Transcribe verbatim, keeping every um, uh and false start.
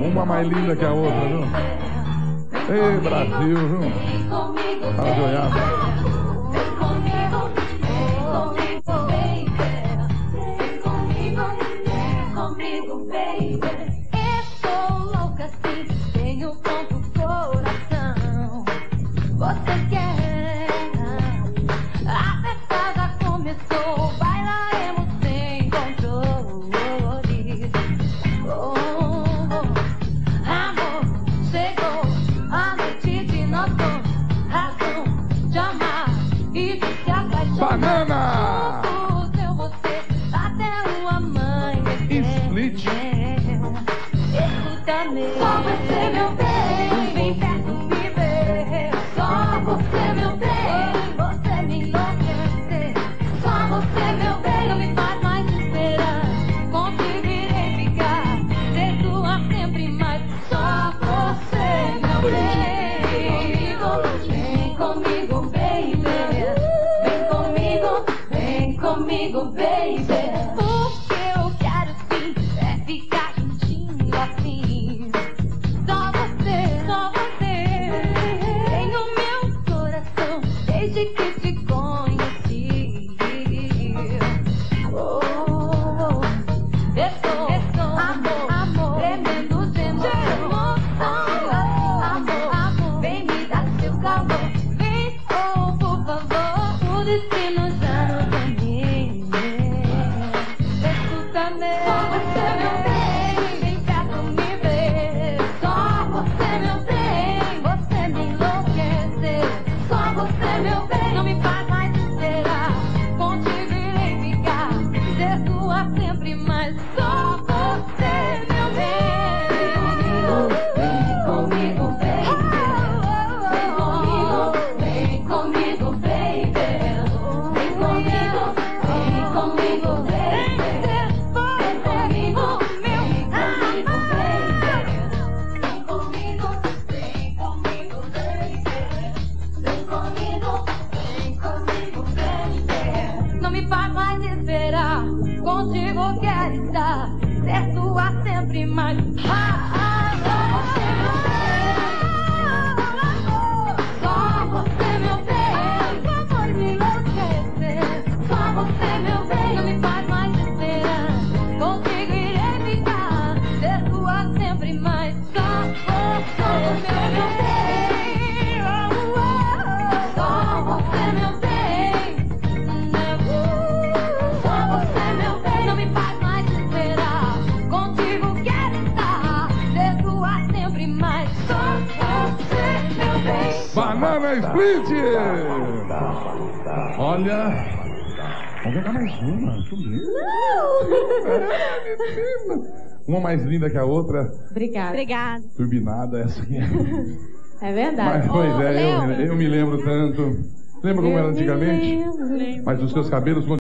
Uma mais linda que a outra, viu? Ei, Brasil, viu? Fala de olhar. Banana! Split. Só você, meu bem, vem perto me ver. Só você, meu bem, você me enlouquece. Só você, meu bem, não me faz mais esperar. Contigo irei ficar, ser tua sempre mais. Só você, meu bem, vem comigo, baby. Vem comigo, vem comigo, baby. O que eu quero sim é ficar juntinho assim. Só você, só você tem o meu coração desde que te conheci. Oh, oh, oh. Eu sou, eu sou amor, amor, tremendo de emoção. Amor, amor, vem me dar seu calor. Vem, oh, por favor, o destino já não tem. Escuta-me, só você, meu bem, vem perto me ver. Só você, meu bem, você me enlouquece. Só você, meu bem, não me faz mais esperar. Contigo irei ficar, ser tua sempre mais. Só você, meu bem. Vem comigo, baby. Vem comigo, vem comigo, baby. Vem comigo, vem comigo, baby. Vem comigo, meu amigo, baby. Vem comigo, vem comigo, baby. Vem comigo, vem comigo, baby. Não me faz mais esperar, contigo quero estar, ser tua sempre mais. Ah, ah, só você, meu bem, só você, meu bem, amor me enlouquecer. Só você, meu bem, não me faz mais esperar, contigo irei ficar, ser tua sempre mais. Só você, meu bem, oh, oh. Só você, meu bem, só você, meu bem, não me faz mais esperar, contigo quero estar, ser tua sempre mais. Só você, meu bem. Banana Split! Olha, vamos pegar mais uma. Deixa eu ver. É, menina. Uma mais linda que a outra. Obrigada. Obrigada. Turbinada, essa aqui. É verdade. Mas, pois Ô, é, eu, Léo. eu me lembro tanto. Lembra como era antigamente? Lembro. Mas os seus cabelos